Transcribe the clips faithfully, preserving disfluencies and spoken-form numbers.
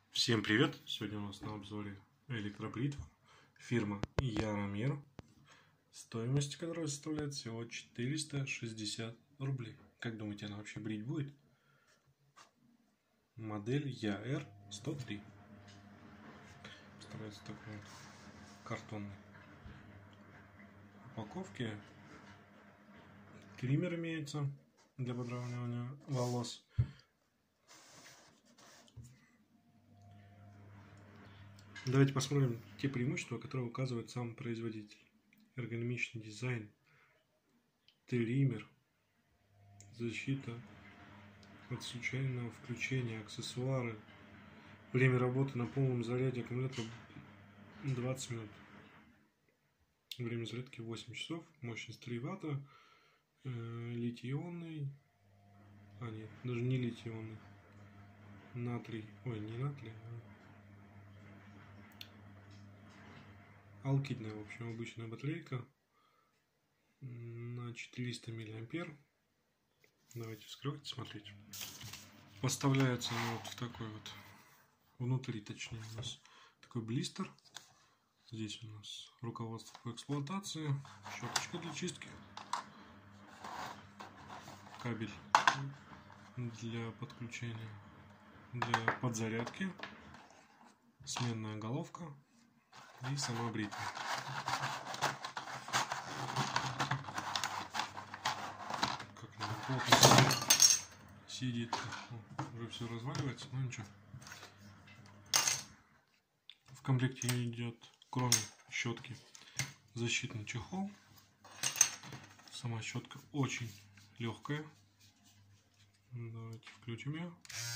Всем привет! Сегодня у нас на обзоре электробритва фирма Яромир, стоимость которой составляет всего четыреста шестьдесят рублей. Как думаете, она вообще брить будет? Модель Я Эр сто три. Представляется такой вот картонной упаковке. Триммер имеется для подравнивания волос. Давайте посмотрим те преимущества, которые указывает сам производитель. Эргономичный дизайн, триммер, защита от случайного включения, аксессуары, время работы на полном заряде аккумулятора двадцать минут, время зарядки восемь часов, мощность три ватта, э, литий-ионный, а нет, даже не литий-ионный, натрий, ой, не натрий, а алкидная, в общем, обычная батарейка на четыреста миллиампер. Давайте вскрывать, смотреть. Поставляется она вот в такой вот, внутри точнее у нас такой блистер. Здесь у нас руководство по эксплуатации, щеточка для чистки, кабель для подключения, для подзарядки, сменная головка и сама бритва. Как она плотно сидит. О, уже все разваливается, но ничего. В комплекте идет, кроме щетки, защитный чехол. Сама щетка очень легкая. Давайте включим ее.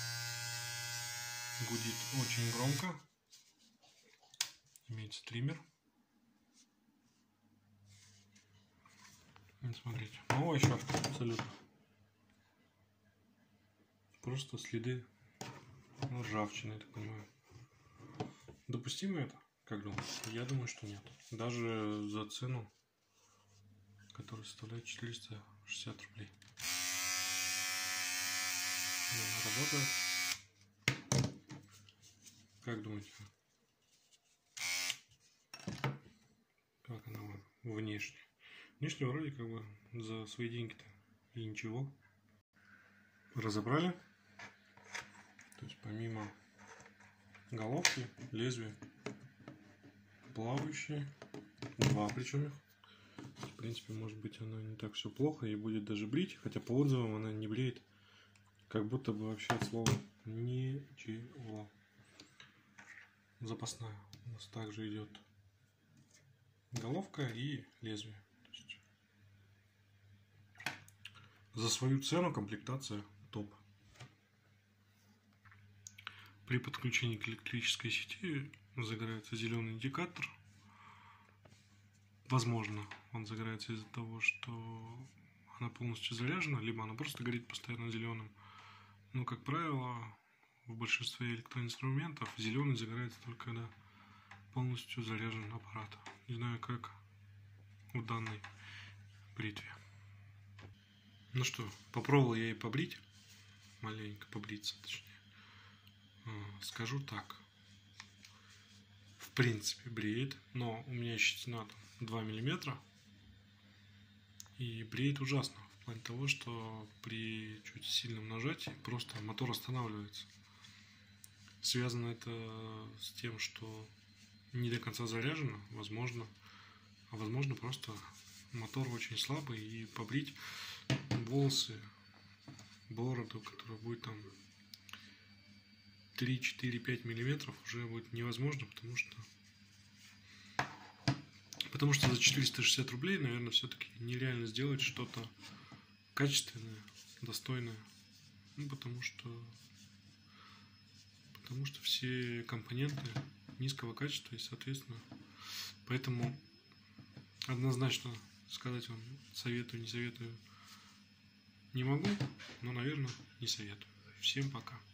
Гудит очень громко. Имеется триммер. Смотрите, новая щетка абсолютно. Просто следы ржавчины, я так понимаю. Допустимо это? Как думаете? Я думаю, что нет. Даже за цену, которая составляет четыреста шестьдесят рублей. Она работает. Как думаете? Как она вам внешне? Внешне вроде как бы за свои деньги-то и ничего. Разобрали. То есть помимо головки, лезвия плавающие. Два причем их. В принципе, может быть, она не так все плохо и будет даже брить. Хотя по отзывам она не бреет. Как будто бы вообще от слова ничего. Запасная. У нас также идет головка и лезвие. То есть за свою цену комплектация топ. При подключении к электрической сети загорается зеленый индикатор. Возможно, он загорается из-за того, что она полностью заряжена, либо она просто горит постоянно зеленым. Но, как правило, в большинстве электроинструментов зеленый загорается только когда полностью заряжен аппарат. Не знаю, как в данной бритве. Ну что, попробовал я и побрить. Маленько побриться, точнее. Скажу так. В принципе, бреет, но у меня щетина два миллиметра. И бреет ужасно. В плане того, что при чуть сильном нажатии просто мотор останавливается. Связано это с тем, что не до конца заряжено, возможно. А возможно, просто мотор очень слабый, и побрить волосы, бороду, которая будет там три, четыре, пять миллиметров, уже будет невозможно, потому что потому что за четыреста шестьдесят рублей, наверное, все-таки нереально сделать что-то качественное, достойное. Ну, потому что потому что все компоненты низкого качества, и, соответственно, поэтому однозначно сказать вам советую, не советую не могу, но, наверное, не советую. Всем пока.